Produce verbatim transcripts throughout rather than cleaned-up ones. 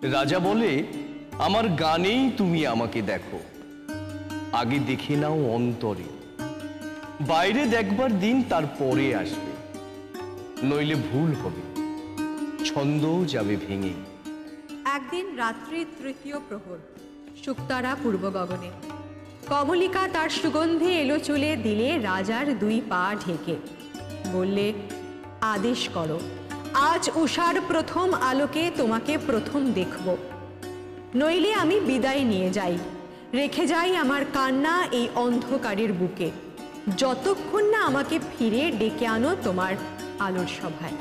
রাজা বলে, আমার গানেই তুমি আমাকে দেখো, আগে দেখে নাও অন্তরে, বাইরে দেখবার দিন তারপরে আসবে, নইলে ভুল হবে, ছন্দ যাবে ভেঙে। একদিন রাত্রি তৃতীয় প্রহর, শুকতারা পূর্ব গগনে, কমলিকা তার সুগন্ধে এলো চুলে দিলে রাজার দুই পা ঢেকে, বললে, আদেশ করো, আজ উষার প্রথম আলোকে তোমাকে প্রথম দেখব, নইলে আমি বিদায় নিয়ে যাই, রেখে যাই আমার কান্না এই অন্ধকারের বুকে, যতক্ষণ না আমাকে ফিরে ডেকে আনো তোমার আলোর সভায়।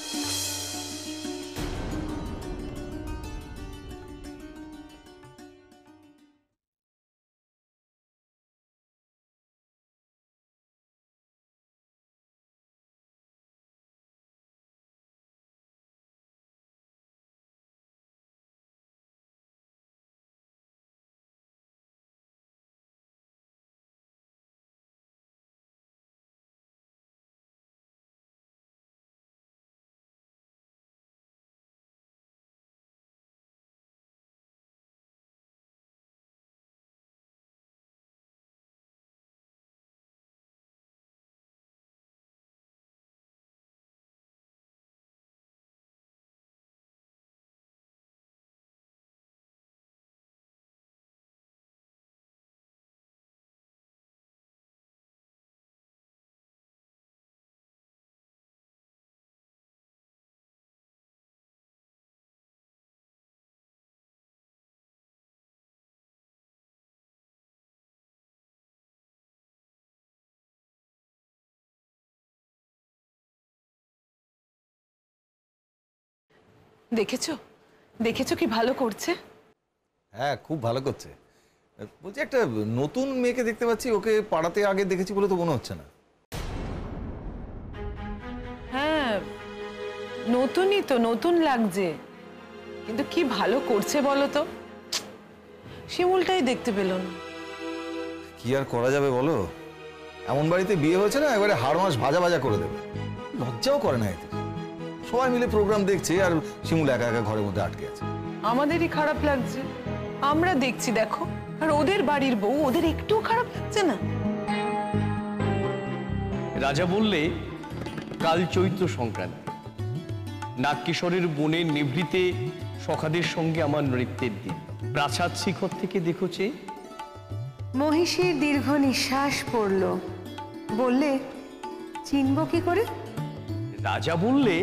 দেখেছো দেখেছো কি ভালো করছে? হ্যাঁ, খুব ভালো করছে। বলছি, একটা নতুন মেয়েকে দেখতে পাচ্ছি, ওকে পাড়াতে আগে দেখেছি বলে তো মনে হচ্ছে না। হ্যাঁ, নতুনই তো, নতুন লাগছে, কিন্তু কি ভালো করছে বলো তো। শিমুলটাই দেখতে পেল না। কি আর করা যাবে বলো, এমন বাড়িতে বিয়ে হয়েছে না, একবারে হাড় মাস ভাজা ভাজা করে দেবে। লজ্জাও করে না এতে, সবাই মিলে প্রোগ্রাম দেখছে আর শিমুল একা একা ঘরের মধ্যে আটকে আছে। আমাদেরই খারাপ লাগছে, আমরা দেখছি দেখো, আর ওদের বাড়ির বউ, ওদের একটু খারাপ লাগছে না। রাজা বললে, কাল চৈত্র সংক্রান্তি, নাগকেশরের বনের নিভৃতে সখাদের সঙ্গে আমার নৃত্যের দিন, প্রাসাদ শিখর থেকে দেখছে। মহিষীর দীর্ঘ নিঃশ্বাস পড়ল, বললে, চিনব কি করে? রাজা বললে,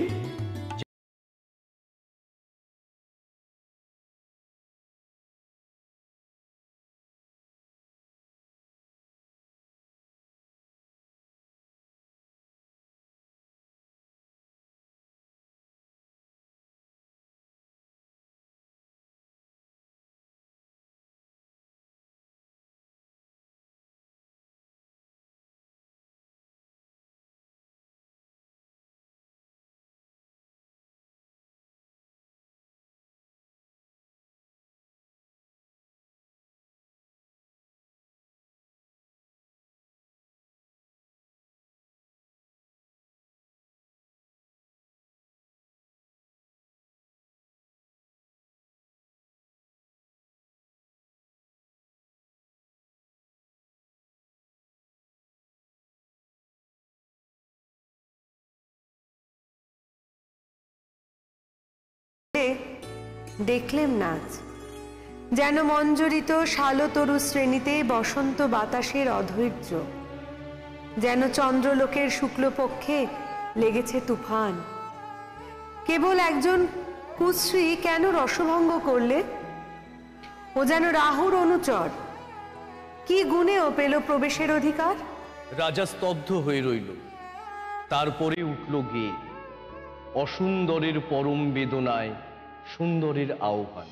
দেখলেম নাচ, যেন মঞ্জরিত শালতরু শ্রেণীতে বসন্ত বাতাসের অধৈর্য, যেন চন্দ্রলোকের শুক্লপক্ষে লেগেছে তুফান। কেবল একজন কুশ্রী কেন রসভঙ্গ করলে? ও যেন রাহুর অনুচর, কি গুণে ও পেল প্রবেশের অধিকার? রাজা স্তব্ধ হয়ে রইল, তারপরে উঠল গেয়ে, অসুন্দরের পরম বেদনায় সুন্দরের আহ্বান।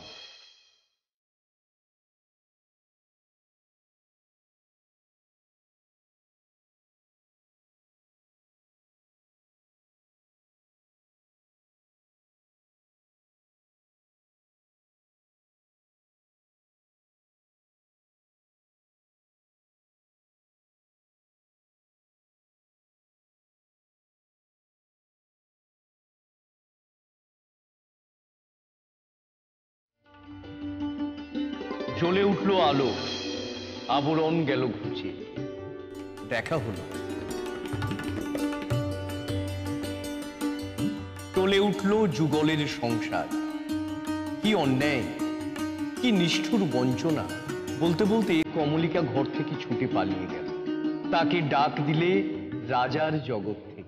জ্বলে উঠলো আলো, আবরণ গেল ঘুচে, দেখা হলো। টলে উঠল যুগলের সংসার। কি অন্যায়, কি নিষ্ঠুর বঞ্চনা! বলতে বলতে কমলিকা ঘর থেকে ছুটে পালিয়ে গেল। তাকে ডাক দিলে রাজার জগৎ থেকে।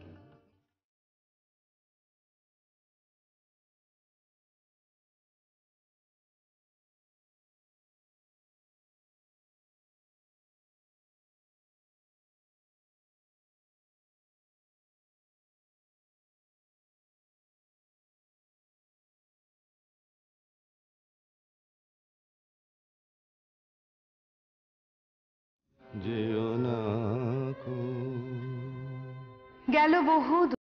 গেল বহু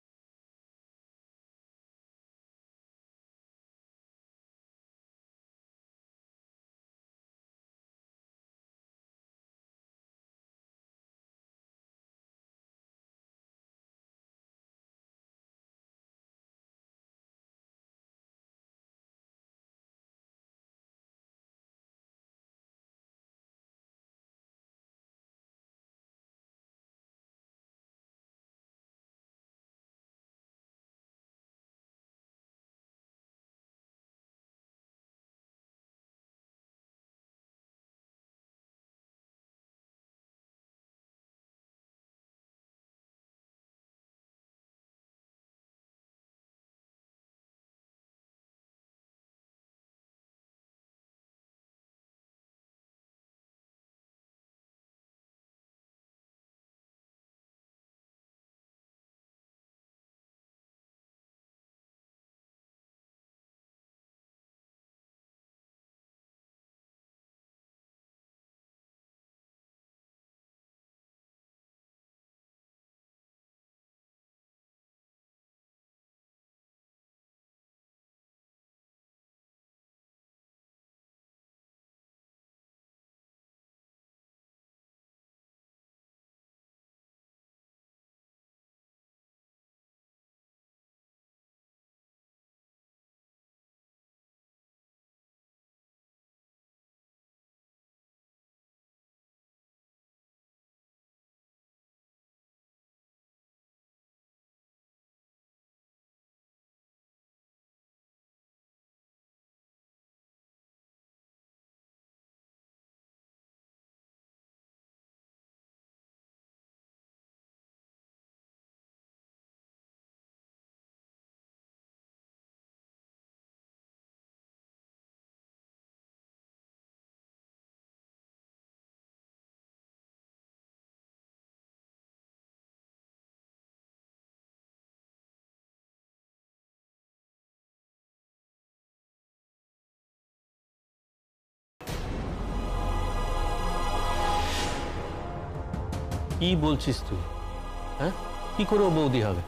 কি বলছিস তুই? হ্যাঁ, কি করে ও বৌদি হবে?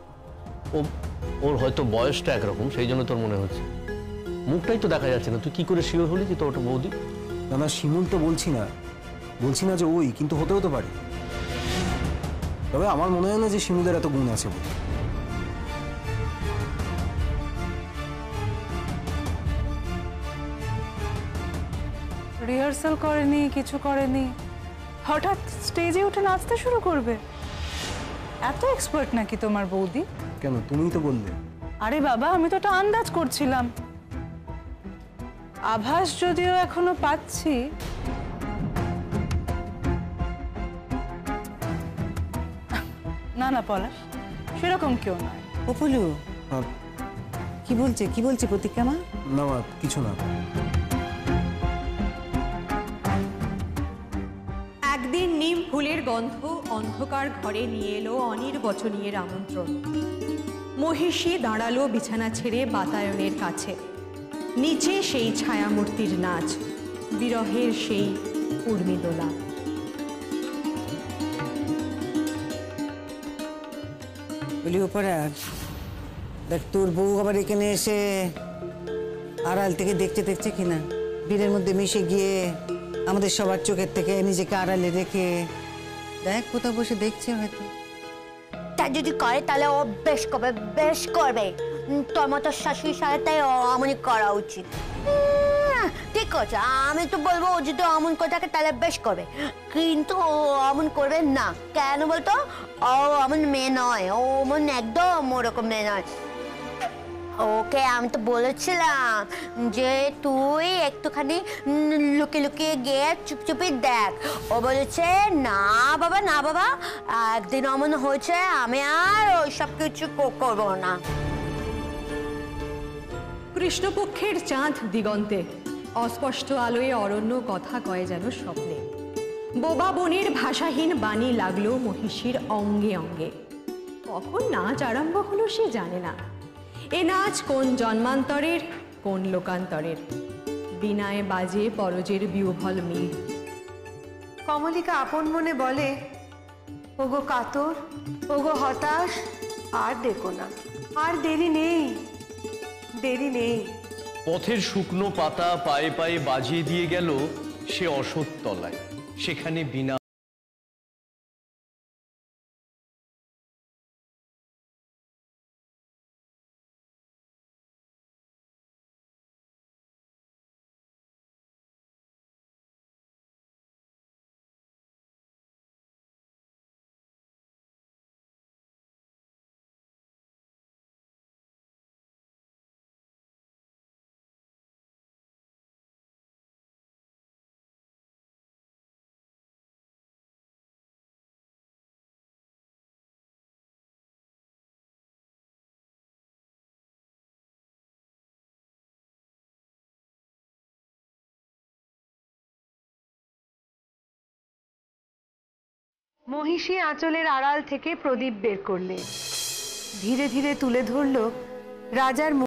ও ওর হয়তো বয়সটা একরকম, সেই জন্য তোর মনে হচ্ছে। মুখটাই তো দেখা যাচ্ছে না, তুই কি করে শিওর হলি যে তোর ওটা বৌদি? না না, শিমুল তো বলছি না, বলছি না যে ওই, কিন্তু হতেও তো পারে। তবে আমার মনে হয় না যে শিমুলের এত গুণ আছে বলে। রিহার্সাল করেনি, কিছু করেনি, হঠাৎ স্টেজে উঠে নাচতে শুরু করবে। এত এক্সপার্ট নাকি তোমার বৌদি? কেন, তুমিই তো বললে। আরে বাবা, আমি তো একটা আন্দাজ করছিলাম, আভাস যদিও এখনো পাচ্ছি। না না পলাশ, সেরকম কেউ নয়। অপুলু, হ্যাঁ, কি বলছে কি বলছে প্রতিজ্ঞা মা? না মা, কিছু না। একদিন নিম ফুলের গন্ধ অন্ধকার ঘরে নিয়ে এলো অনির্বচনীয়ের আমন্ত্রণ। মহিষী দাঁড়ালো বিছানা ছেড়ে বাতায়নের কাছে। নিচে সেই ছায়ামূর্তির নাচ, বিরহের সেই উর্মিদোলা। বলি অপরাধ, দেখ তোর বউ আবার এখানে এসে আড়াল থেকে দেখতে দেখছে কিনা, ভিড়ের মধ্যে মিশে গিয়ে আমাদের সবার চোখের থেকে নিজেকে আড়ালে রেখে দেখ কোথাও বসে দেখছে হয়তো। তা যদি করে তাহলে ও বেশ করবে, বেশ করবে। তোর মতো শাশুড়ি সাথে তাই অমনি করা উচিত। তুই ঠিক আছে, আমি তো বলবো ও যদি অমন করে থাকে তাহলে বেশ করবে, কিন্তু ও অমন করবে না। কেন বলতো? ও অমন মেয়ে নয়, ও অমন একদম ওরকম মেয়ে নয়। ওকে আমি তো বলেছিলাম যে তুই একটুখানি লুকিয়ে লুকিয়ে গিয়ে চুপচুপি দেখ। ও বলেছে না বাবা না বাবা, একদিন অমন হয়েছে, আমি আর ওই সব কিছু করবো না। কৃষ্ণপক্ষের চাঁদ দিগন্তে, অস্পষ্ট আলোয় অরণ্য কথা কয় যেন স্বপ্নে। বোবা বনের ভাষাহীন বাণী লাগলো মহিষীর অঙ্গে অঙ্গে। কখন নাচ আরম্ভ হলো সে জানে না। এ নাচ কোন জন্মান্তরের, কোন লোকান্তরের। বিনায় বাজে পরজের বিহ্বল মিল। কমলিকা আপন মনে বলে, ওগো কাতর, ওগো হতাশ, আর দেখো না, আর দেরি নেই, দেরি নেই। পথের শুকনো পাতা পায়ে পায়ে বাজিয়ে দিয়ে গেল সে অসৎ তলায়, সেখানে বিনা মহিষী আঁচলের আড়াল থেকে প্রদীপ বের করলে, ধীরে ধীরে তুলে ধরল রাজার মুখ।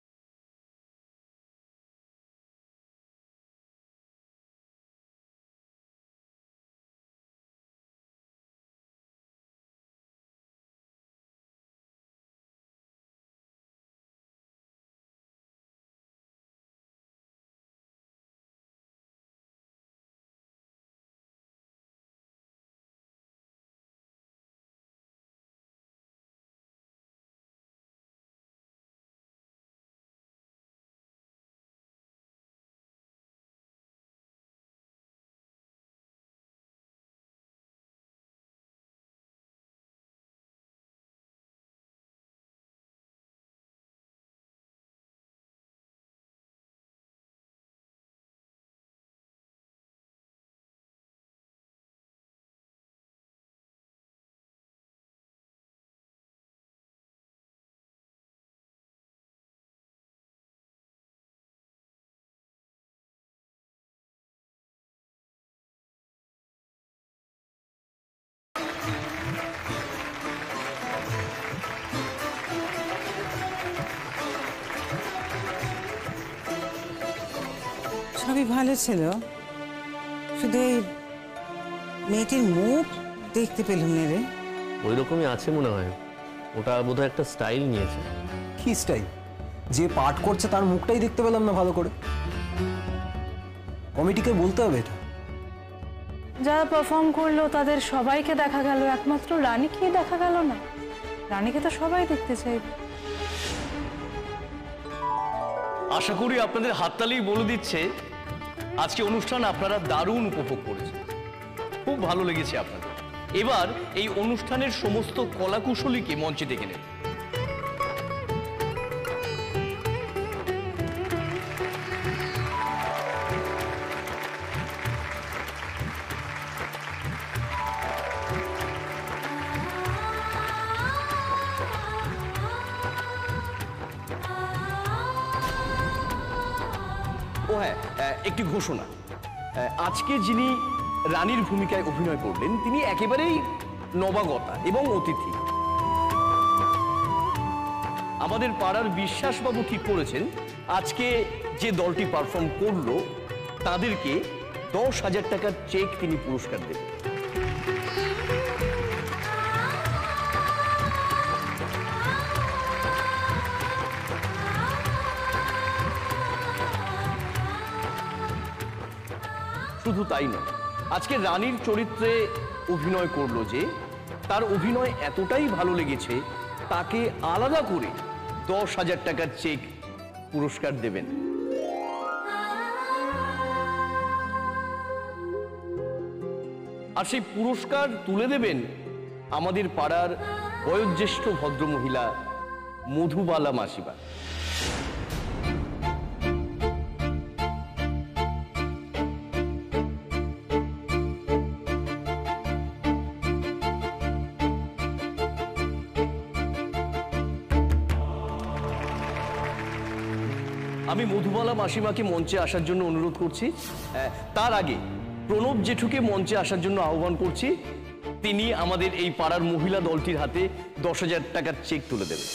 সবই ভালো ছিল, শুধু এই মেয়েটির মুখ দেখতে পেলাম না রে। ওই রকমই আছে মনে হয়, ওটা বোধহয় একটা স্টাইল নিয়েছে। কি স্টাইল? যে পাঠ করছে তার মুখটাই দেখতে পেলাম না ভালো করে। কমিটিকে বলতে হবে এটা। যারা পারফর্ম করলো তাদের সবাইকে দেখা গেল, একমাত্র রানীকেই দেখা গেল না। রানীকে তো সবাই দেখতে চাইবে। আশা করি আপনাদের হাততালি বলে দিচ্ছে আজকে অনুষ্ঠান আপনারা দারুণ উপভোগ করেছেন, খুব ভালো লেগেছে আপনাদের। এবার এই অনুষ্ঠানের সমস্ত কলাকুশলীকে মঞ্চে ডেকে নেন। ও হ্যাঁ, একটি ঘোষণা। আজকে যিনি রানীর ভূমিকায় অভিনয় করলেন তিনি একেবারেই নবাগতা এবং অতিথি। আমাদের পাড়ার বিশ্বাসবাবু ঠিক করেছেন আজকে যে দলটি পারফর্ম করলো তাদেরকে দশ হাজার টাকার চেক তিনি পুরস্কার দেবেন। শুধু তাই নয়, আজকে রানীর চরিত্রে অভিনয় করলো যে তার অভিনয় এতটাই ভালো লেগেছে তাকে আলাদা করে দশ হাজার টাকার চেক পুরস্কার দেবেন। আর সেই পুরস্কার তুলে দেবেন আমাদের পাড়ার বয়োজ্যেষ্ঠ ভদ্রমহিলা মধুবালা মাসিমা। আমি মধুবালা মাসিমাকে মঞ্চে আসার জন্য অনুরোধ করছি। তার আগে প্রণব জেঠুকে মঞ্চে আসার জন্য আহ্বান করছি। তিনি আমাদের এই পাড়ার মহিলা দলটির হাতে দশ হাজার টাকার চেক তুলে দেবেন।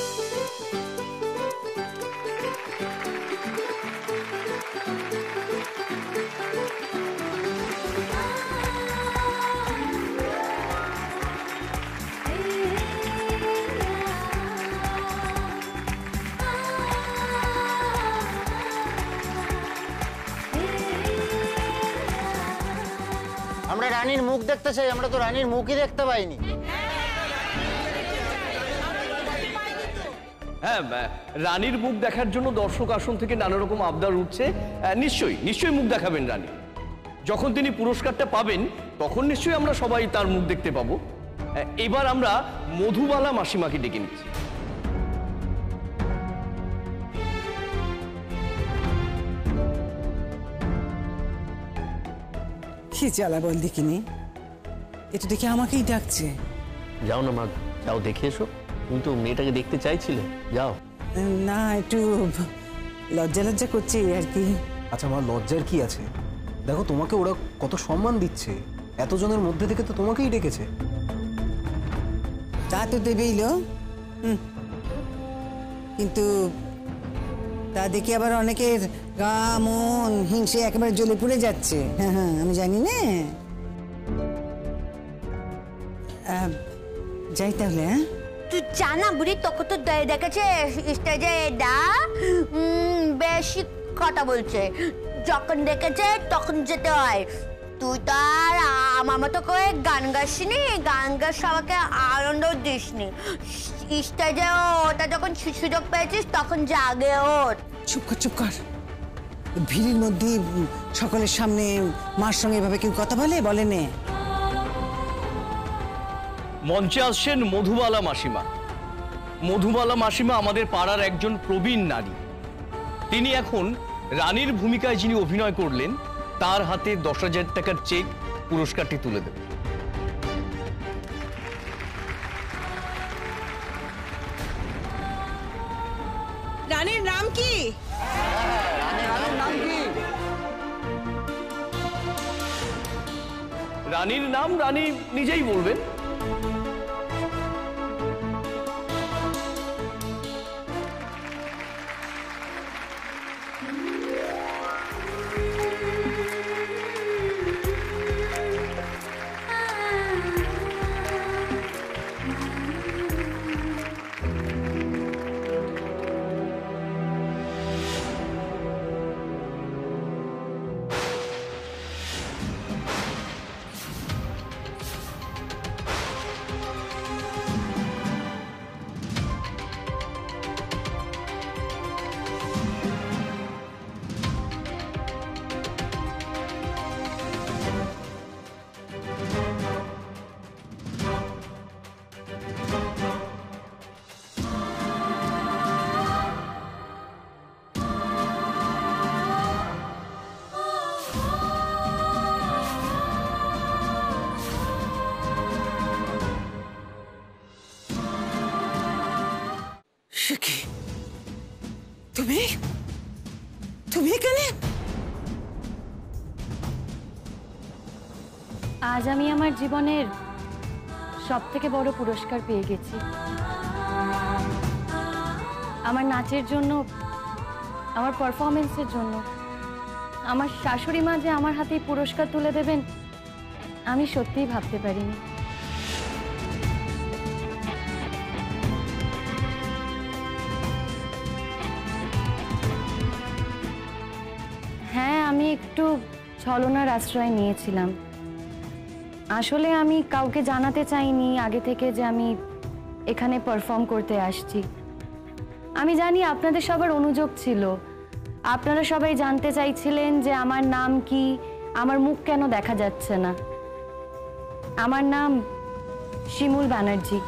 আমরা রানীর মুখ দেখতে চাই, আমরা তো রানীর মুখই দেখতে পাইনি। হ্যাঁ, রানীর মুখ দেখার জন্য দর্শক আসন থেকে নানা রকম আবদার উঠছে। নিশ্চয়ই নিশ্চয়ই মুখ দেখাবেন রানী। যখন তিনি পুরস্কারটা পাবেন তখন নিশ্চয়ই আমরা সবাই তার মুখ দেখতে পাবো। এবার আমরা মধুবালা মাসিমাকে ডেকে নিচ্ছি। কি জ্বালা বল দেখিনি, এটা দেখে আমাকেই ডাকছে। যাও না মা, যাও দেখে এসো। তুমি তো মেয়েটাকে দেখতে চাইছিলে, যাও। না, একটু লজ্জা লজ্জা করছে আর কি। আচ্ছা মা, লজ্জার কি আছে? দেখো তোমাকে ওরা কত সম্মান দিচ্ছে, এতজনের মধ্যে থেকে তো তোমাকেই ডেকেছে। তা তো দেবেই লো, কিন্তু তা দেখে আবার অনেকের গা মন হিংসে একেবারে জ্বলে পুড়ে যাচ্ছে। হ্যাঁ হ্যাঁ, আমি জানি না। যাই তাহলে। হ্যাঁ, তুই জানা বুড়ি, তোকে তো দেখেছে স্টেজে দা বেশি কথা বলছে। যখন দেখেছে তখন যেতে হয়। তুই তো আর আমার মতো করে গান গাসনি, গান গাছ সবাইকে আনন্দ দিসনি। স্টেজে ওটা যখন সুযোগ পেয়েছিস তখন জাগে ওঠ। চুপ কর চুপ কর। ভিড়ের মধ্যে সকলের সামনে মার সঙ্গে এভাবে কেউ কথা বলে বলে নে। মঞ্চে আসছেন মধুবালা মাসিমা। মধুবালা মাসিমা আমাদের পাড়ার একজন প্রবীণ নারী। তিনি এখন রানীর ভূমিকায় যিনি অভিনয় করলেন তার হাতে দশ হাজার টাকার চেক পুরস্কারটি তুলে দেবেন। রানীর নাম কি? রানীর নাম রানী নিজেই বলবেন। তুমি তুমি এখানে? আজ আমি আমার জীবনের সব থেকে বড় পুরস্কার পেয়ে গেছি। আমার নাচের জন্য, আমার পারফরমেন্সের জন্য। আমার শাশুড়ি মা যে আমার হাতেই পুরস্কার তুলে দেবেন আমি সত্যিই ভাবতে পারিনি। হ্যাঁ, আমি একটু ছলনার আশ্রয় নিয়েছিলাম। আসলে আমি কাউকে জানাতে চাইনি আগে থেকে যে আমি এখানে পারফর্ম করতে আসছি। আমি জানি আপনাদের সবার অনুযোগ ছিল, আপনারা সবাই জানতে চাইছিলেন যে আমার নাম কি, আমার মুখ কেন দেখা যাচ্ছে না। আমার নাম শিমুল ব্যানার্জি।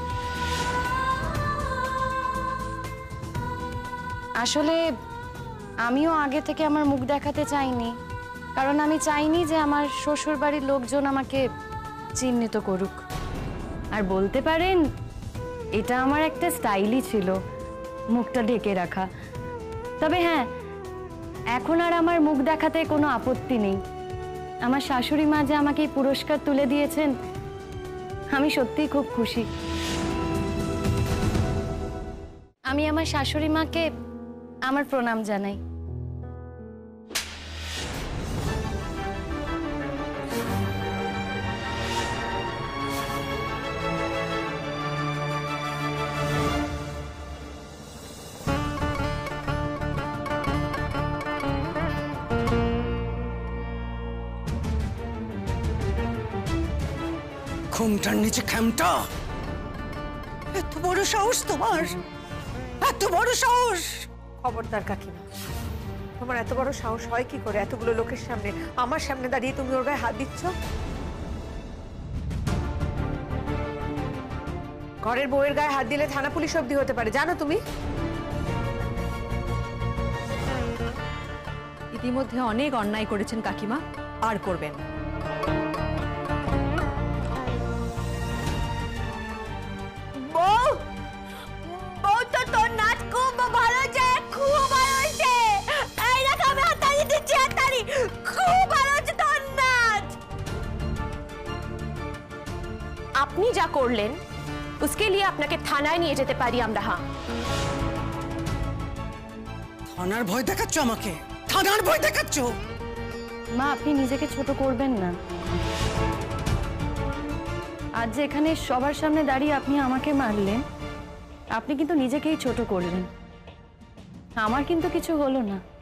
আসলে আমিও আগে থেকে আমার মুখ দেখাতে চাইনি, কারণ আমি চাইনি যে আমার শ্বশুর বাড়ির লোকজন আমাকে চিহ্নিত করুক। আর বলতে পারেন এটা আমার একটা স্টাইলই ছিল, মুখটা ঢেকে রাখা। তবে হ্যাঁ, এখন আর আমার মুখ দেখাতে কোনো আপত্তি নেই। আমার শাশুড়ি মা যে আমাকে এই পুরস্কার তুলে দিয়েছেন, আমি সত্যিই খুব খুশি। আমি আমার শাশুড়ি মাকে আমার প্রণাম জানাই। ঘুমটার নিচে খ্যামটা, এত বড় সাহস তোমার, এত বড় সাহস! খবরদার কাকিমা, তোমার এত বড় সাহস হয় কি করে এতগুলো লোকের সামনে, আমার সামনে দাঁড়িয়ে তুমি ওর গায়ে হাত দিচ্ছ? ঘরের বউয়ের গায়ে হাত দিলে থানা পুলিশ অবধি হতে পারে, জানো তুমি? ইতিমধ্যে অনেক অন্যায় করেছেন কাকিমা, আর করবেন না। বউ, বউ তো তোর নাচ খুব ভালো যায়, খুব ভালো হয়েছে। এই দেখ আমি হাততালি দিচ্ছি, হাততালি। খুব ভালো হচ্ছে তোর নাচ। আপনি যা করলেন उसके लिए আপনাকে থানায় নিয়ে যেতে পারি আমরা। হ্যাঁ, থানার ভয় দেখাচ্ছ আমাকে, থানার ভয় দেখাচ্ছ? মা, আপনি নিজেকে ছোট করবেন না। আজ যে এখানে সবার সামনে দাঁড়িয়ে আপনি আমাকে মারলেন, আপনি কিন্তু নিজেকেই ছোট করলেন। আমার কিন্তু কিছু হলো না।